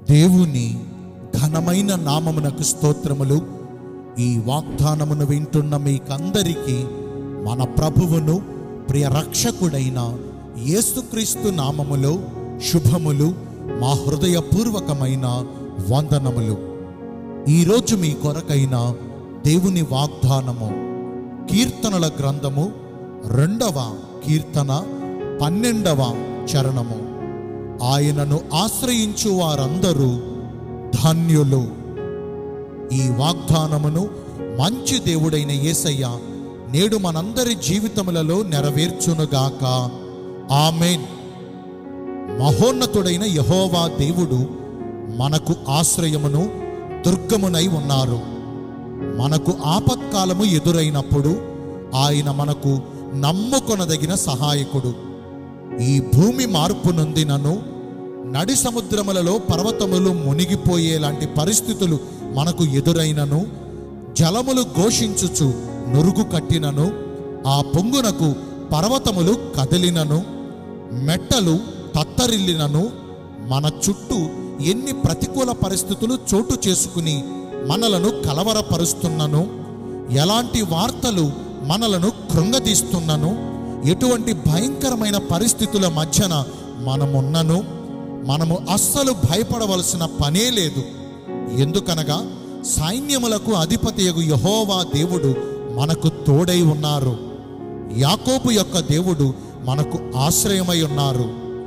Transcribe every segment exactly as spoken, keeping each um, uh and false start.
దేవుని ఘనమైన నామమునకు స్తోత్రములు. ఈ వాగ్దానమును వింటున్న మీకందరికీ మన ప్రభువును ప్రియ రక్షకుడైన యేసుక్రీస్తు నామములో శుభములు, మా హృదయపూర్వకమైన వందనములు. ఈరోజు మీ కొరకైన దేవుని వాగ్దానము కీర్తనల గ్రంథము రెండవ కీర్తన పన్నెండవ చరణము. ఆయనను ఆశ్రయించు వారందరూ ధన్యులు. ఈ వాగ్దానమును మంచి దేవుడైన యేసయ్య నేడు మనందరి జీవితములలో నెరవేర్చునుగాక. ఆమేన్. మహోన్నతుడైన యెహోవా దేవుడు మనకు ఆశ్రయమును దుర్గమునై ఉన్నారు. మనకు ఆపత్కాలము ఎదురైనప్పుడు ఆయన మనకు నమ్ముకొనదగిన సహాయకుడు. ఈ భూమి మార్పు నొందినను, నడి సముద్రములలో పర్వతములు మునిగిపోయేలాంటి పరిస్థితులు మనకు ఎదురైనను, జలములు ఘోషించుచు నురుగు కట్టినను, ఆ పొంగునకు పర్వతములు కదిలినను, మెట్టలు తత్తరిల్లినను, మన చుట్టూ ఎన్ని ప్రతికూల పరిస్థితులు చోటు చేసుకుని మనలను కలవరపరుస్తున్నను, ఎలాంటి వార్తలు మనలను కృంగదీస్తున్నను, ఎటువంటి భయంకరమైన పరిస్థితుల మధ్యన మనమున్నను, మనము అస్సలు భయపడవలసిన పనే లేదు. ఎందుకనగా సైన్యములకు అధిపతియగు యెహోవా దేవుడు మనకు తోడై ఉన్నారు. యాకోబు యొక్క దేవుడు మనకు ఆశ్రయమై ఉన్నారు.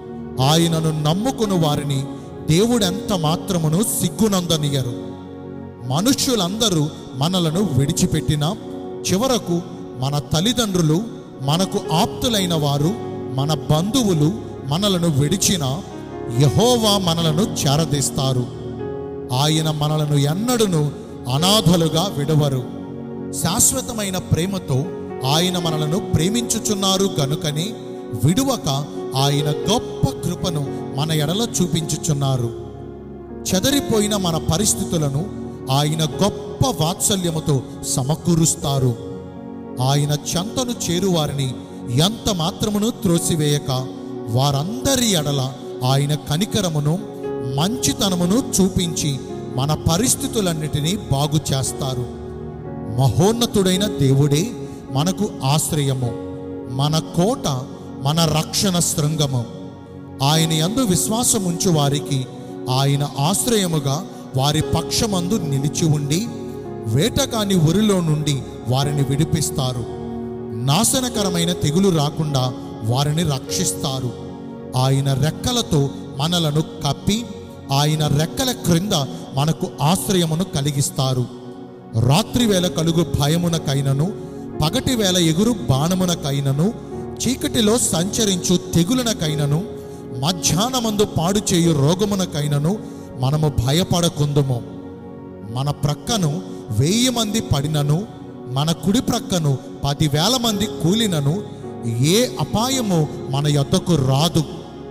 ఆయనను నమ్ముకుని వారిని దేవుడెంత మాత్రమును సిగ్గునందనియరు. మనుష్యులందరూ మనలను విడిచిపెట్టినా, చివరకు మన తల్లిదండ్రులు, మనకు ఆప్తులైన వారు, మన బంధువులు మనలను విడిచినా యెహోవా మనలను చేరదీస్తారు. ఆయన మనలను ఎన్నడూను అనాథలుగా విడవరు. శాశ్వతమైన ప్రేమతో ఆయన మనలను ప్రేమించుచున్నారు గనుకనే విడువక ఆయన గొప్ప కృపను మన ఎడల చూపించుచున్నారు. చెదరిపోయిన మన పరిస్థితులను ఆయన గొప్ప వాత్సల్యముతో సమకూరుస్తారు. ఆయన చెంతను చేరువారిని ఎంత మాత్రమును త్రోసివేయక వారందరి ఎడల ఆయన కనికరమును మంచితనమును చూపించి మన పరిస్థితులన్నిటినీ బాగు చేస్తారు. మహోన్నతుడైన దేవుడే మనకు ఆశ్రయము, మన కోట, మన రక్షణ శృంగము. ఆయన యందు విశ్వాసముంచు వారికి ఆయన ఆశ్రయముగా వారి పక్షమందు నిలిచి ఉండి వేటకాని ఊరిలో నుండి వారిని విడిపిస్తారు. నాశనకరమైన తెగులు రాకుండా వారిని రక్షిస్తారు. ఆయన రెక్కలతో మనలను కప్పి ఆయన రెక్కల క్రింద మనకు ఆశ్రయమును కలిగిస్తారు. రాత్రి వేళ కలుగు భయమునకైనను, పగటి వేళ ఎగురు బాణమునకైనను, చీకటిలో సంచరించు తెగులునకైనను, మధ్యాహ్నమందు పాడు చేయు రోగమునకైనను మనము భయపడకుందుము. మన ప్రక్కను వెయ్యి మంది పడినను, మన కుడి ప్రక్కను పదివేల మంది కూలినను ఏ అపాయము మన యొద్దకు రాదు.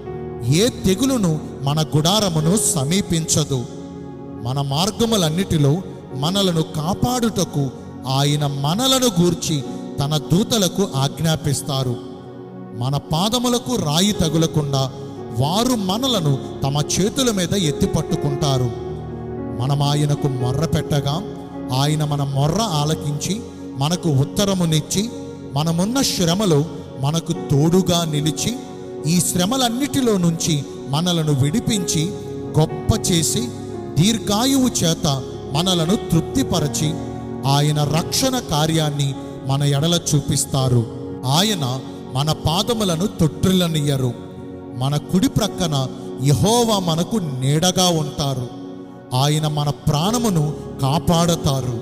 ఏ తెగులును మన గుడారమును సమీపించదు. మన మార్గములన్నిటిలో మనలను కాపాడుటకు ఆయన మనలను గూర్చి తన దూతలకు ఆజ్ఞాపిస్తారు. మన పాదములకు రాయి తగులకుండా వారు మనలను తమ చేతుల మీద ఎత్తిపట్టుకుంటారు. మనం ఆయనకు మొర్ర పెట్టగా ఆయన మన మొర్ర ఆలకించి మనకు ఉత్తరమునిచ్చి మనమున్న శ్రమలో మనకు తోడుగా నిలిచి ఈ శ్రమలన్నిటిలో నుంచి మనలను విడిపించి గొప్ప చేసి దీర్ఘాయువు చేత మనలను తృప్తిపరచి ఆయన రక్షణ కార్యాన్ని మన ఎడల చూపిస్తారు. ఆయన మన పాదములను తొట్టిల్లనియ్యరు. మన కుడి ప్రక్కన యెహోవా మనకు నీడగా ఉంటారు. ఆయన మన ప్రాణమును కాపాడతారు.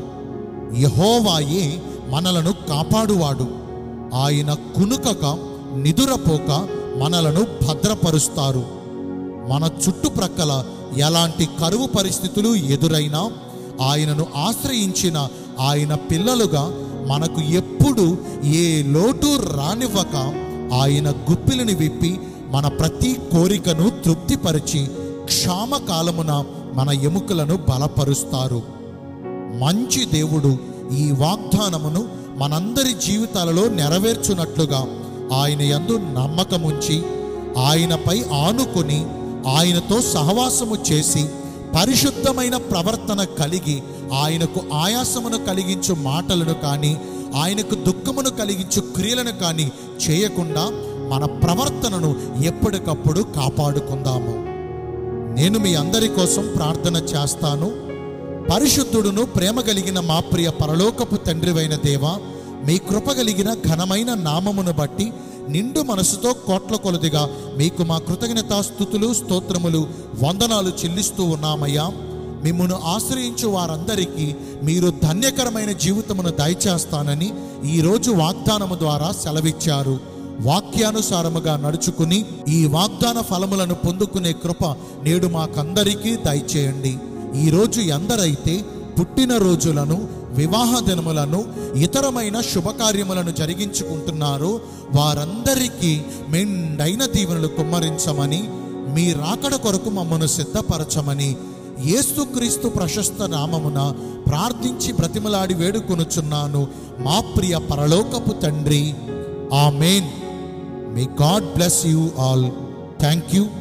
యెహోవాయే మనలను కాపాడువాడు. ఆయన కునుకక నిదురపోక మనలను భద్రపరుస్తారు. మన చుట్టుప్రక్కల ఎలాంటి కరువు పరిస్థితులు ఎదురైనా ఆయనను ఆశ్రయించిన ఆయన పిల్లలుగా మనకు ఎప్పుడు ఏ లోటు రానివ్వక ఆయన గుప్పిలిని విప్పి మన ప్రతి కోరికను తృప్తిపరిచి క్షామకాలమున మన ఎముకలను బలపరుస్తారు. మంచి దేవుడు ఈ వాగ్దానమును మనందరి జీవితాలలో నెరవేర్చునట్లుగా ఆయన యందు నమ్మకముంచి ఆయనపై ఆనుకొని ఆయనతో సహవాసము చేసి పరిశుద్ధమైన ప్రవర్తన కలిగి ఆయనకు ఆయాసమును కలిగించు మాటలను కానీ ఆయనకు దుఃఖమును కలిగించు క్రియలను కానీ చేయకుండా మన ప్రవర్తనను ఎప్పటికప్పుడు కాపాడుకుందాము. నేను మీ అందరి కోసం ప్రార్థన చేస్తాను. పరిశుద్ధుడును ప్రేమ కలిగిన మా ప్రియ పరలోకపు తండ్రివైన దేవా, మీ కృప కలిగిన ఘనమైన నామమును బట్టి నిండు మనసుతో కోట్ల కొలదిగా మీకు మా కృతజ్ఞతాస్తుతులు స్తోత్రములు వందనాలు చెల్లిస్తూ ఉన్నామయ్యా. మిమ్మును ఆశ్రయించు వారందరికీ మీరు ధన్యకరమైన జీవితమును దయచేస్తానని ఈరోజు వాగ్దానము ద్వారా సెలవిచ్చారు. వాక్యానుసారముగా నడుచుకుని ఈ వాగ్దాన ఫలములను పొందుకునే కృప నేడు మాకందరికీ దయచేయండి. ఈరోజు ఎందరైతే పుట్టిన రోజులను, వివాహ దినములను, ఇతరమైన శుభకార్యములను జరిగించుకుంటున్నారో వారందరికీ మెండైన దీవెనలు కుమ్మరించమని, మీ రాకడ కొరకు మమ్మను సిద్ధపరచమని యేసుక్రీస్తు ప్రశస్త నామమున ప్రార్థించి బ్రతిమలాడి వేడుకొనుచున్నాను మా ప్రియ పరలోకపు తండ్రి. ఆమేన్. May God bless you all. Thank you.